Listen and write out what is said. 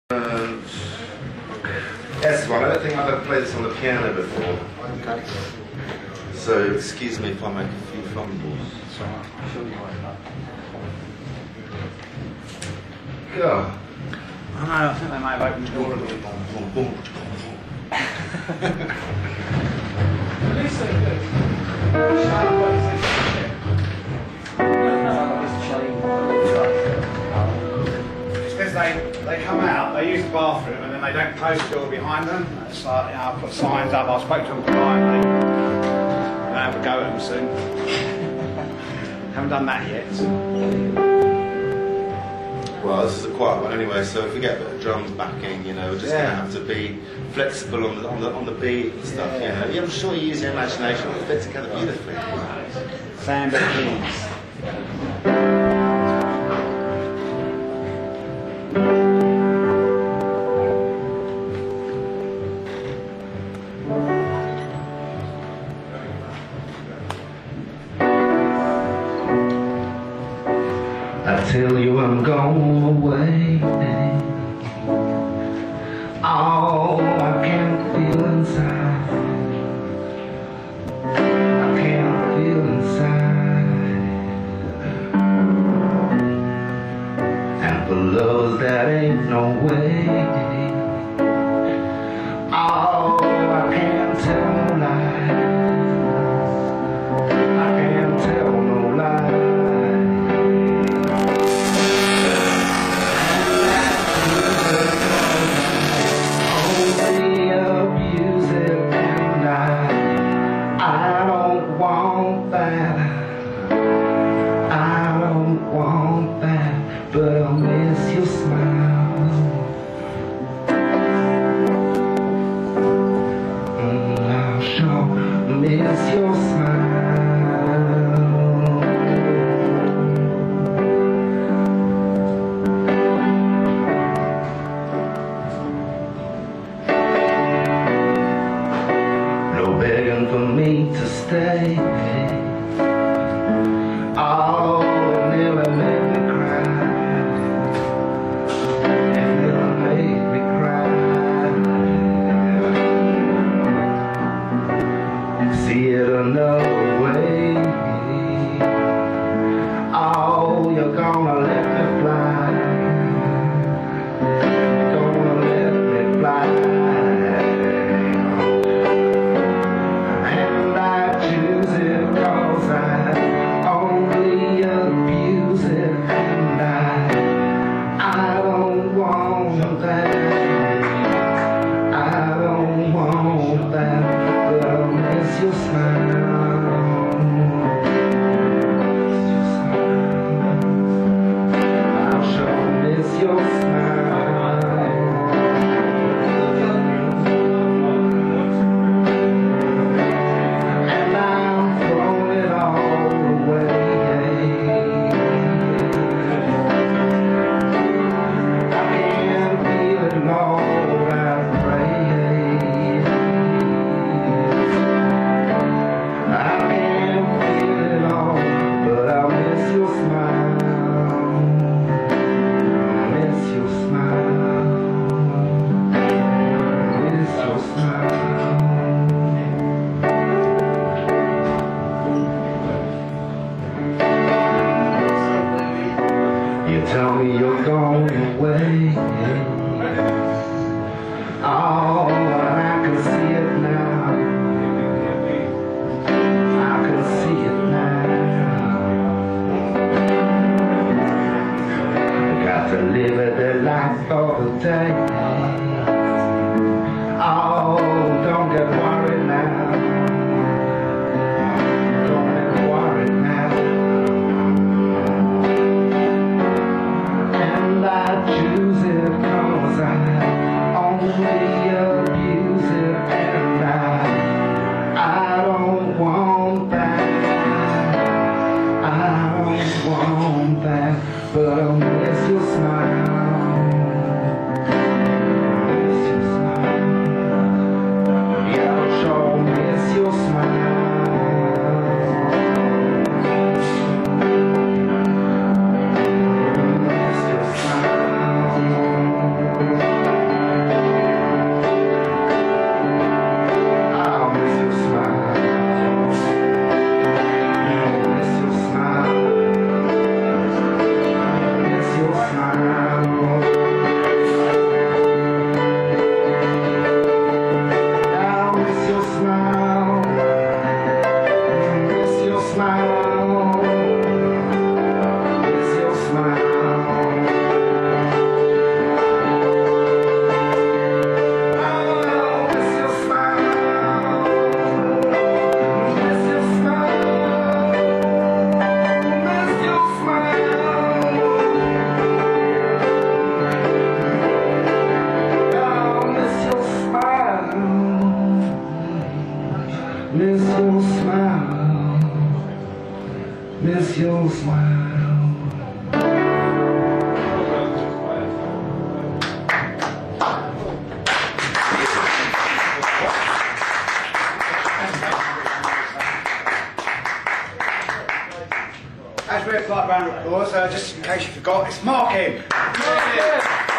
Yes, one. I don't think I've ever played this on the piano before. Okay. So excuse me if I make a few fumbles. It's alright. I'm sure you won't know. God. I know, I think they may have opened the door a little bit. At least they're good. It's because they come out, they use the bathroom and then they don't close the door behind them. It's like, you know, I put signs up, I spoke to them politely. I'll have a go at them soon. Haven't done that yet. Well, this is a quiet one anyway, so if we get a bit of drums backing, you know, we're just going to have to be flexible on the beat and stuff, you know. Yeah, I'm sure you use your imagination, it'll fit together beautifully. Sandal keys. I tell you I'm going away. Oh, I can't feel inside. I can't feel inside. And for lovers that ain't no way. Oh, I can't tell no lies. I can't tell no lies. But I'll miss your smile. I'll sure miss your smile. No begging for me to stay. Oh, never let me see it another way. Oh, you're gonna let me fly. You're gonna let me fly. And I choose it 'cause I only abuse it. And I don't want that. I don't want that. But I'll miss your smile. I'll sure miss your smile. And I'm throwing it all away. I can't feel it, Lord, I pray. I can't feel it all, but I'll miss your smile. Miss your smile. Miss your smile. You tell me you're going away. Oh, and I can see it now. I can see it now. Got to live it the life of the day. Oh, don't get worried now. Don't get worried now. And I choose it 'cause I only abuse it. And I don't want that. I don't want that. But I'll miss your smile. miss your smile. As we apply round of applause, just in case you forgot, it's Mark in.